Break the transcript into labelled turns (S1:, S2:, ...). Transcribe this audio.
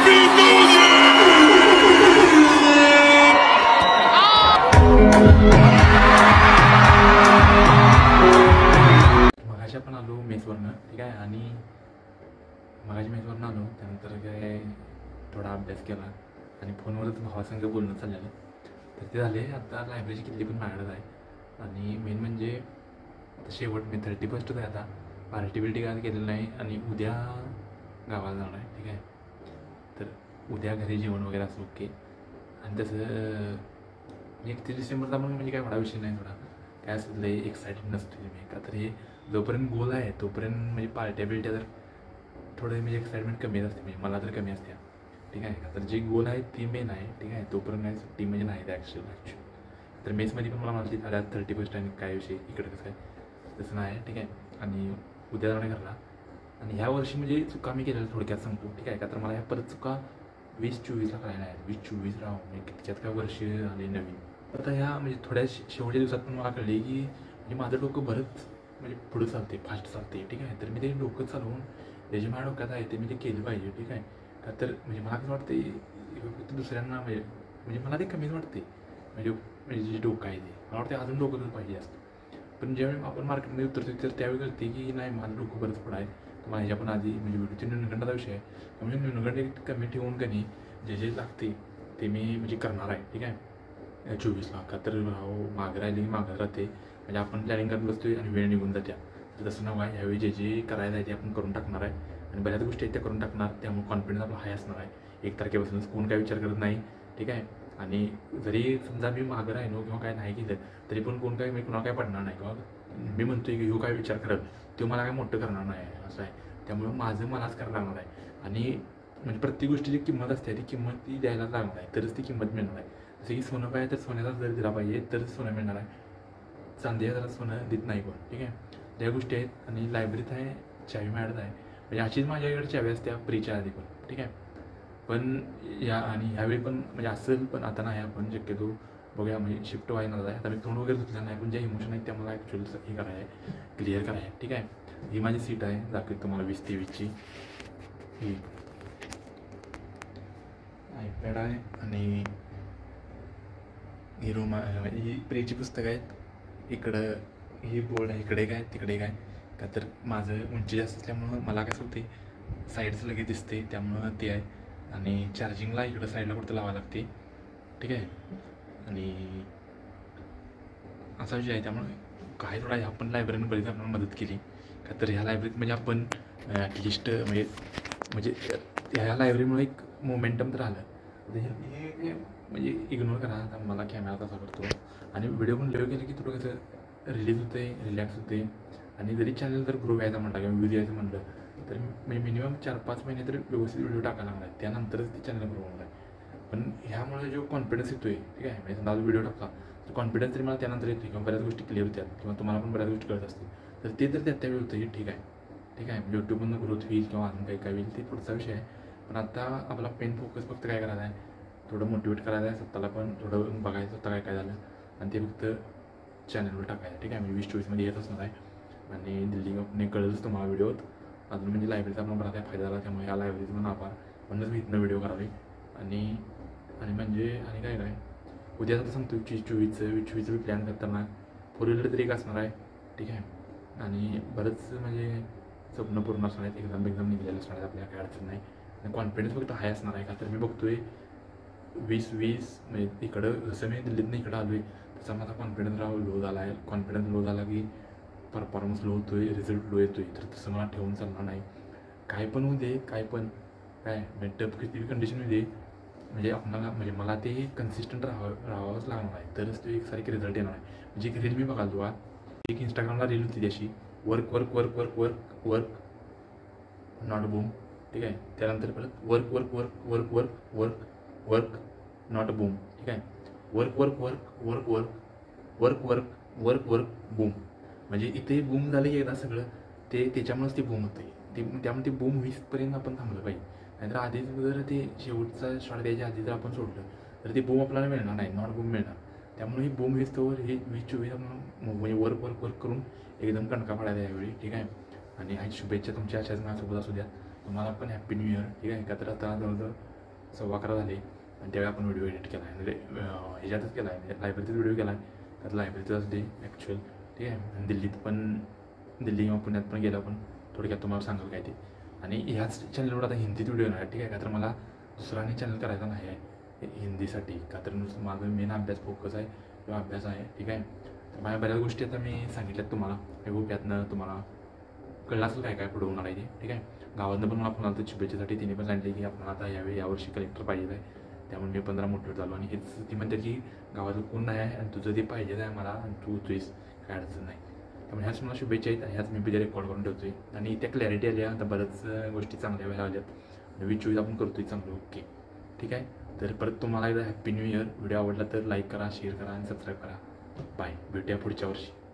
S1: मगाशी आपण आलो मेसवरनं, ठीक आहे. आणि मगाशी मेसवरनं आलो, त्यानंतर काय थोडा अभ्यास केला आणि फोनवरच भावासंग बोलणं चाललेलं. तर ते झाले. आता लायब्ररीची किल्ली पण माझ्याकडे आहे. आणि मेन म्हणजे शेवट मी 31st आहे. आता पार्टी बिल्टी काय केलेलं नाही. आणि उद्या गावाला जाणार आहे, ठीक आहे. तर उद्या घरी जेवण वगैरे असं ओके. आणि तसं 31 डिसेंबरचा पण म्हणजे काय मोठा विषय नाही. थोडा काय असं लई एक्साइटेड नसते मी, का तर हे जोपर्यंत गोल आहे तोपर्यंत म्हणजे पार्ट्या बिल्ट्या तर थोडं म्हणजे एक्साइटमेंट कमी असते. म्हणजे मला तर कमी असते, ठीक आहे. का तर जे गोल आहे ती मेन आहे, ठीक आहे. तोपर्यंत नाही सुट्टी म्हणजे नाही ॲक्च्युअली. तर मेसमध्ये पण मला माहिती झाल्या 31st आणि काय विषय इकडे कसं आहे तसं नाही, ठीक आहे. आणि उद्या जाणार घरला. आणि ह्या वर्षी म्हणजे चुका मी केलेल्या थोडक्यात सांगतो, ठीक आहे. का तर मला ह्या परत चुका 2024ला करायला आहेत. 2024 राहू म्हणजे त्याच्यात काय वर्ष आले नवीन. आता ह्या म्हणजे थोड्या शेवटच्या दिवसात पण मला कळले की म्हणजे माझं डोकं बरंच म्हणजे पुढं चालते, फास्ट चालते, ठीक आहे. तर मी ते डोकं चालवून जे माझ्या डोक्यात आहे ते मी ते केलं पाहिजे, ठीक आहे. का तर म्हणजे मला कसं वाटते दुसऱ्यांना म्हणजे मला ते कमीच वाटते. म्हणजे जे डोकं आहे ते मला वाटते अजून डोकं पाहिजे असतं. पण ज्यावेळी आपण मार्केटमध्ये उतरतो तर त्यावेळी कळते की नाही माझं डोकं बरंच पुढं आहे. तर माझ्या पण आधी म्हणजे व्हिडिओची न्यूनगंडाचा विषय आहे. म्हणजे न्यूनगंड कमी ठेवून कधी जे लागते ते मी म्हणजे करणार आहे, ठीक आहे. 24ला. का तर मागं राहिली मागं राहते. म्हणजे आपण प्लॅनिंग करत बसतोय आणि वेळ निघून जात्या. तर तसं नाव आहे. ह्यावेळी जे करायचं आहे ते आपण करून टाकणार आहे. आणि बऱ्याच गोष्टी आहेत त्या करून टाकणार. त्यामुळे कॉन्फिडन्स आपला हाय असणार आहे. 1 तारखेपासूनच कोण काय विचार करत नाही, ठीक आहे. आणि जरी समजा मी मागं राहिलो किंवा काय नाही केलं तरी पण कोण काय मी कुणाला काय पडणार नाही. किंवा मी म्हणतोय की ह्यो काय विचार करत तो मला काय मोठं करणार नाही असं आहे. त्यामुळे माझं मलाच करायला लागणार आहे. आणि म्हणजे प्रत्येक गोष्टीची किंमत असते, ती किंमत ती द्यायला लागणार आहे तरच ती किंमत मिळणार आहे. जसं की सोनं पाहिजे तर सोन्याचा दर दिला पाहिजे तरच सोनं मिळणार आहे. चांदी जरा सोनं देत नाही कोण, ठीक आहे. त्या गोष्टी आहेत. आणि लायब्ररीत आहे चावी मॅडत आहे. म्हणजे अशीच माझ्याकडे चावी असत्या प्रीच्या आधी पण, ठीक आहे. पण आणि ह्यावेळी पण म्हणजे असेल पण आता नाही. आपण शक्यतो बघूया म्हणजे शिफ्ट व्हायला आहे. आता मी तोंड वगैरे धुतलं नाही पण जे इमोशन आहेत त्या मला ॲक्च्युअली हे करायला आहे, क्लिअर करायला आहे, ठीक आहे. ही माझी सीट आहे दाखवत तुम्हाला 20-23ची. ही आयपॅड आहे आणि ही रूम आहे. ही प्रेची पुस्तकं आहेत. इकडं ही बोर्ड आहे. इकडे काय तिकडे काय. का तर माझं उंची जास्त असल्यामुळं मला काय होते साईडचं लगेच दिसते त्यामुळं ते आहे. आणि चार्जिंगला इकडं साईडला कुठं लावावं लागते, ठीक आहे. आणि असा विषय आहे. त्यामुळे काय थोडा आपण लायब्ररीनं बरीच आपल्याला मदत केली. का तर ह्या लायब्ररीत म्हणजे आपण ॲटलिस्ट म्हणजे ह्या लायब्ररीमुळे एक मोमेंटम तर आलं. हे म्हणजे इग्नोर करा. आता मला कॅमेरा कसा करतो आणि व्हिडिओ पण लिव्ह केले की थोडं कसं रिलीज होते, रिलॅक्स होते. आणि जरी चॅनल जर ग्रो व्हायचं म्हटलं किंवा व्ह्यूज यायचं म्हटलं तर मिनिमम 4-5 महिने तर व्यवस्थित व्हिडिओ टाकायला लागणार आहे. त्यानंतरच ते चॅनल ग्रो होणार आहे. पण ह्यामुळे जो कॉन्फिडन्स येतो आहे, ठीक आहे. म्हणजे समजा व्हिडिओ टाकला तर कॉन्फिडन्स तरी मला त्यानंतर येते किंवा बऱ्याच गोष्टी क्लिअर होत्या किंवा तुम्हाला पण बऱ्याच गोष्टी कळत असतील. तर ते तर त्यावेळी होतं की ठीक आहे, ठीक आहे. यूट्यूबमधून ग्रोथ होईल किंवा अजून काही होईल ते पुढचा विषय आहे. पण आता आपला पेन फोकस फक्त काय करायचा आहे, थोडं मोटिवेट करायचं आहे स्वतःला. पण थोडं बघायचं स्वतः काय झालं आणि ते फक्त चॅनलवर टाकायचं, ठीक आहे. मी 20-24मध्ये येत असणार आहे. आणि दिल्ली आपण कळलंच तुम्हाला व्हिडिओत. अजून म्हणजे लायब्ररीचा आपण बराच फायदा झाला. त्यामुळे या लायब्ररीचा पण आभार. म्हणूनच मी इथनं व्हिडिओ करावे. आणि म्हणजे आणि काय उद्या तर सांगतो 24चं मी प्लॅन करताना 4 व्हीलर तरी एक असणार आहे, ठीक आहे. आणि बरंच म्हणजे स्वप्न पूर्ण असणार आहेत. एक्झाम निघलेलं असणार आहे. आपल्याला काय अडचण नाही. आणि कॉन्फिडन्स फक्त हाय असणार आहे. का तर मी बघतोय 20-20 म्हणजे इकडं जसं मी दिल्लीतनं इकडं आलो आहे तसा माझा कॉन्फिडन्स लो झाला आहे. कॉन्फिडन्स लो झाला की परफॉर्मन्स लो होतो आहे, रिझल्ट लो येतो आहे. तर तसं मला ठेवून चालणार नाही. काय पण होऊ दे, काय पण काय म्हणजे टफ किती कंडिशन होऊ दे, म्हणजे आपल्याला म्हणजे मला ते कन्सिस्टंट राहावंच लागणार आहे. तरच तो एकसारखे रिझल्ट येणार आहे. म्हणजे एक रील मी बघाल तुला एक इंस्टाग्रामला रील होती त्याशी work work work work work work not boom, ठीक आहे. त्यानंतर परत work work work work work work work not boom, ठीक आहे. Work work work work work work work work work boom. म्हणजे इथे बूम झालं की एकदा सगळं ते त्याच्यामुळेच ते बूम होतं. त्यामुळे ते बूम 20पर्यंत आपण थांबलं पाहिजे. नाहीतर आधीच जर ते शेवटचा शॉट द्यायच्या आधी जर आपण सोडलं तर ते बूम आपल्याला मिळणार नाही, नॉट बूम मिळणार. त्यामुळे ही बूम 20 हे 20-24 आपण म्हणजे वर्क वर्क वर्क करून एकदम कणका पडायला यावेळी, ठीक आहे. आणि शुभेच्छा तुमच्या अशाच माझ्यासोबत असू द्या. तुम्हाला पण हॅप्पी न्यू इयर, ठीक आहे. का तर आता जवळजवळ 11:15 झाले आणि त्यावेळी आपण व्हिडिओ एडिट केला आहे म्हणजे ह्याच्यातच केला आहे म्हणजे लायब्ररीतच व्हिडिओ केला आहे. त्यात लायब्ररीतच डे ॲक्च्युअल ठीक आहे. आणि दिल्ली किंवा पुण्यात पण गेला पण थोडक्यात तुम्हाला सांगाल काय ते. आणि ह्याच चॅनलवर आता हिंदीत व्हिडिओ येणार ठीक आहे. का तर मला दुसरा आणि चॅनल करायचा नाही आहे हिंदीसाठी. का तर नुसतं माझं मेन अभ्यास फोकस आहे किंवा अभ्यास आहे ठीक आहे. तर माझ्या बऱ्याच गोष्टी आता मी सांगितल्यात तुम्हाला. आय होप यातनं तुम्हाला कळलं असेल काय पुढे होणार आहे ते ठीक आहे. गावातनं पण मला फोन आला तर शुभेच्छेसाठी तिने पण सांगितले की आपण आता यावर्षी कलेक्टर पाहिजे आहे. त्यामुळे मी 15 मोटिवेट झालो. आणि हेच ती म्हणतात की गावातलं कोण नाही आहे आणि तुझं ते पाहिजे आहे मला आणि तू तुझीस काय अडचण नाही. त्यामुळे ह्याच मला शुभेच्छा आहेत. ह्याच मी बिजा रेकॉर्ड करून ठेवतो आहे. आणि त्या क्लॅरिटी आल्या आता बऱ्याच गोष्टी चांगल्या व्हायला आल्यात. नवीन चॉईस आपण करतो आहे चांगलं ओके ठीक आहे. तर परत तुम्हाला एकदा हॅप्पी न्यू इयर. व्हिडिओ आवडला तर लाईक करा, शेअर करा आणि सबस्क्राईब करा. बाय, भेटूया पुढच्या वर्षी.